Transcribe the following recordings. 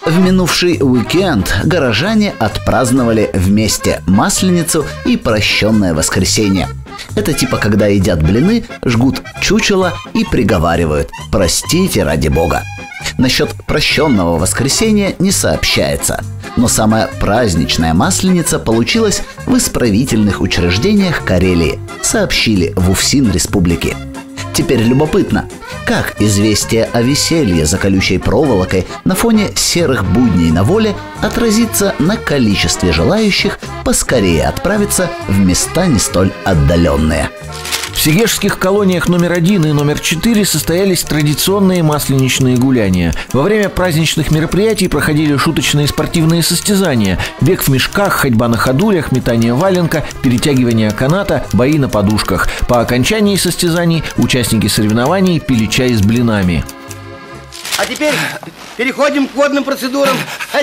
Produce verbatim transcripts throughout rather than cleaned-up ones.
В минувший уикенд горожане отпраздновали вместе Масленицу и Прощенное воскресенье. Это типа когда едят блины, жгут чучело и приговаривают «простите ради Бога». Насчет Прощенного воскресенья не сообщается, но самая праздничная Масленица получилась в исправительных учреждениях Карелии, сообщили в УФСИН республики. Теперь любопытно, как известие о веселье за колючей проволокой на фоне серых будней на воле отразится на количестве желающих поскорее отправиться в места не столь отдаленные. В сегежских колониях номер один и номер четыре состоялись традиционные масленичные гуляния. Во время праздничных мероприятий проходили шуточные спортивные состязания: бег в мешках, ходьба на ходулях, метание валенка, перетягивание каната, бои на подушках. По окончании состязаний участники соревнований пили чай с блинами. А теперь переходим к водным процедурам.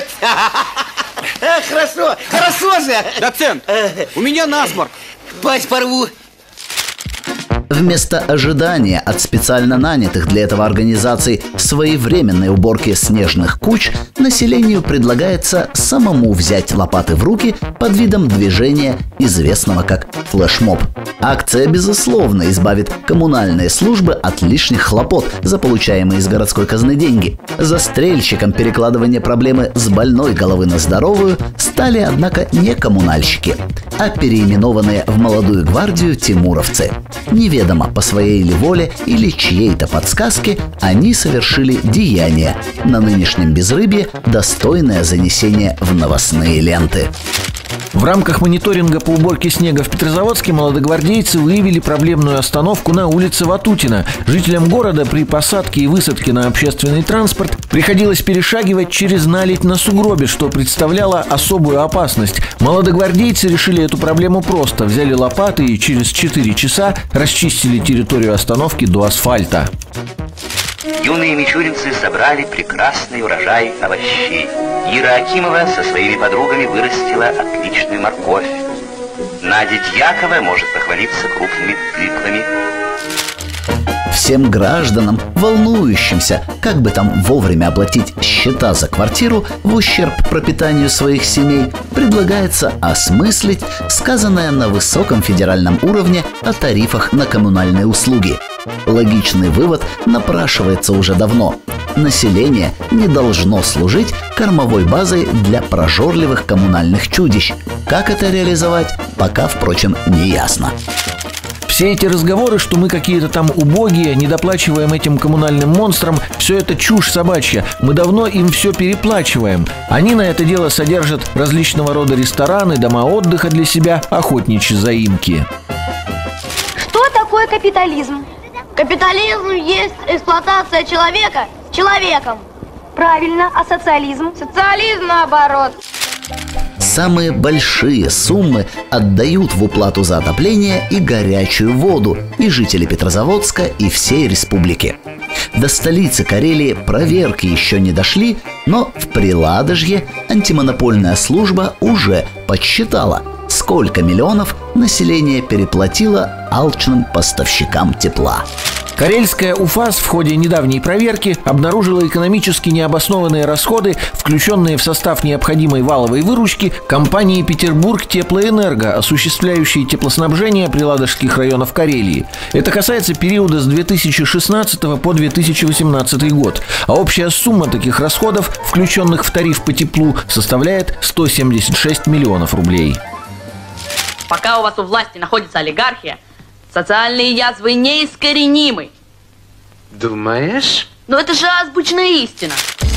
Хорошо, хорошо же! Доцент, у меня насморк. Пасть порву. Вместо ожидания от специально нанятых для этого организаций своевременной уборки снежных куч населению предлагается самому взять лопаты в руки под видом движения, известного как флешмоб. Акция, безусловно, избавит коммунальные службы от лишних хлопот за получаемые из городской казны деньги. Застрельщиком перекладывания проблемы с больной головы на здоровую стали, однако, не коммунальщики, а переименованные в молодую гвардию тимуровцы. Неведомо по своей ли воле или чьей-то подсказке они совершили деяние, на нынешнем безрыбье достойное занесения в новостные ленты. В рамках мониторинга по уборке снега в Петрозаводске молодогвардейцы выявили проблемную остановку на улице Ватутина. Жителям города при посадке и высадке на общественный транспорт приходилось перешагивать через наледь на сугробе, что представляло особую опасность. Молодогвардейцы решили эту проблему просто: взяли лопаты и через четыре часа расчистили территорию остановки до асфальта. Юные мичуринцы собрали прекрасный урожай овощей. Ира Акимова со своими подругами вырастила отличную морковь. Надя Дьякова может похвалиться крупными тыквами. Всем гражданам, волнующимся, как бы там вовремя оплатить счета за квартиру в ущерб пропитанию своих семей, предлагается осмыслить сказанное на высоком федеральном уровне о тарифах на коммунальные услуги. Логичный вывод напрашивается уже давно. Население не должно служить кормовой базой для прожорливых коммунальных чудищ. Как это реализовать, пока, впрочем, не ясно. Все эти разговоры, что мы какие-то там убогие, недоплачиваем этим коммунальным монстрам, все это чушь собачья. Мы давно им все переплачиваем. Они на это дело содержат различного рода рестораны, дома отдыха для себя, охотничьи заимки. Что такое капитализм? Капитализм есть эксплуатация человека человеком. Правильно, а социализм? Социализм наоборот. Самые большие суммы отдают в уплату за отопление и горячую воду и жители Петрозаводска, и всей республики. До столицы Карелии проверки еще не дошли, но в Приладожье антимонопольная служба уже подсчитала, сколько миллионов население переплатило алчным поставщикам тепла. Карельская УФАС в ходе недавней проверки обнаружила экономически необоснованные расходы, включенные в состав необходимой валовой выручки компании «Петербург-Теплоэнерго», осуществляющей теплоснабжение приладожских районов Карелии. Это касается периода с две тысячи шестнадцатого по две тысячи восемнадцатый год, а общая сумма таких расходов, включенных в тариф по теплу, составляет сто семьдесят шесть миллионов рублей. Пока у вас у власти находится олигархия, социальные язвы неискоренимы. Думаешь? Но это же азбучная истина.